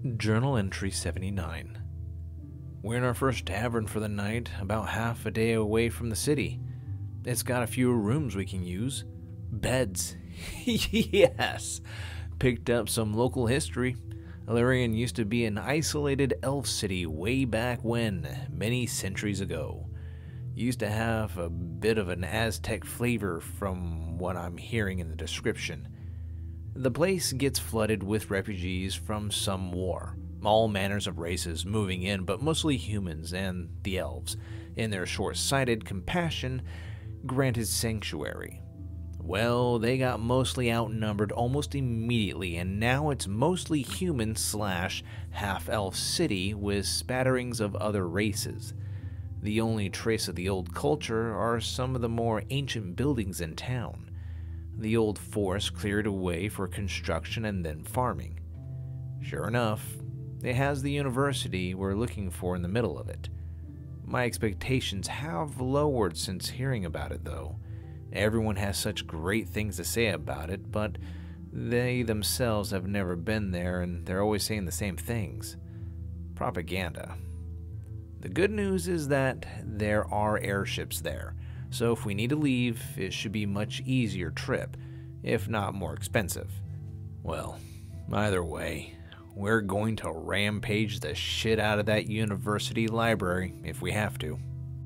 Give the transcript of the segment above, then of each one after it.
Journal entry 79. We're in our first tavern for the night, about half a day away from the city. It's got a few rooms we can use. Beds. Yes! Picked up some local history. Illyrian used to be an isolated elf city way back when, many centuries ago. Used to have a bit of an Aztec flavor from what I'm hearing in the description. The place gets flooded with refugees from some war. All manners of races moving in, but mostly humans and the elves, in their short-sighted compassion, granted sanctuary. Well, they got mostly outnumbered almost immediately, and now it's mostly human/half-elf city with spatterings of other races. The only trace of the old culture are some of the more ancient buildings in town. The old forest cleared away for construction and then farming. Sure enough, it has the university we're looking for in the middle of it. My expectations have lowered since hearing about it, though. Everyone has such great things to say about it, but they themselves have never been there and they're always saying the same things. Propaganda. The good news is that there are airships there, so if we need to leave, it should be a much easier trip, if not more expensive. Well, either way, we're going to rampage the shit out of that university library if we have to.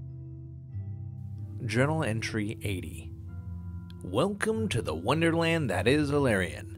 Journal entry 80. Welcome to the wonderland that is Illyrian.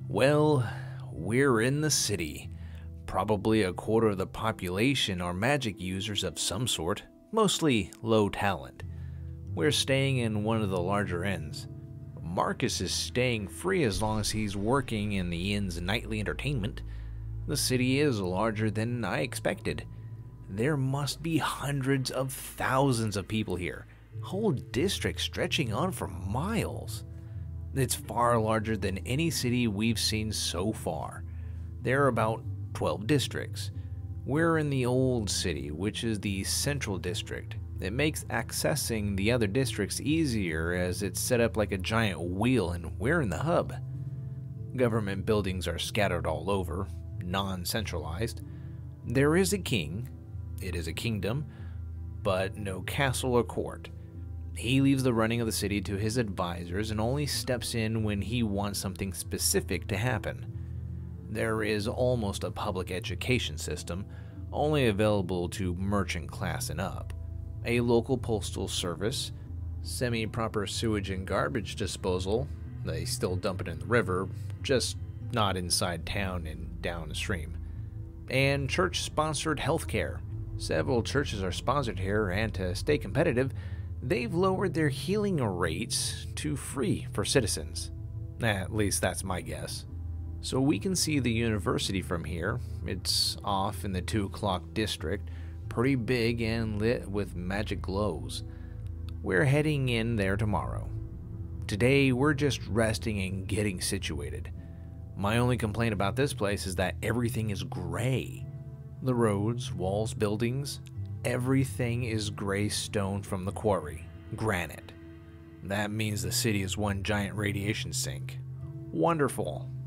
Well, we're in the city. Probably a quarter of the population are magic users of some sort, mostly low talent. We're staying in one of the larger inns. Marcus is staying free as long as he's working in the inn's nightly entertainment. The city is larger than I expected. There must be hundreds of thousands of people here, whole districts stretching on for miles. It's far larger than any city we've seen so far. There are about 12 districts. We're in the old city, which is the central district. It makes accessing the other districts easier as it's set up like a giant wheel and we're in the hub. Government buildings are scattered all over, non-centralized. There is a king. It is a kingdom, but no castle or court. He leaves the running of the city to his advisors and only steps in when he wants something specific to happen. There is almost a public education system, only available to merchant class and up. A local postal service, semi-proper sewage and garbage disposal, they still dump it in the river, just not inside town and downstream, and church-sponsored healthcare. Several churches are sponsored here, and to stay competitive, they've lowered their healing rates to free for citizens. At least that's my guess. So we can see the university from here. It's off in the 2 o'clock district, pretty big and lit with magic glows. We're heading in there tomorrow. Today we're just resting and getting situated. My only complaint about this place is that everything is gray. The roads, walls, buildings, everything is gray stone from the quarry, granite. That means the city is one giant radiation sink. Wonderful.